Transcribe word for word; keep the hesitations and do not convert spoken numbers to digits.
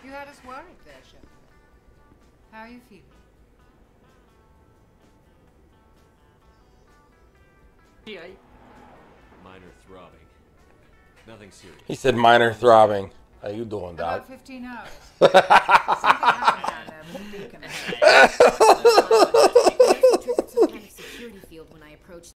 You had us worried there, Shepard. How are you feeling? Yeah. Minor throbbing. Nothing serious. He said minor throbbing. How you doing, Doc? About fifteen hours. Something happened down there with the beacon.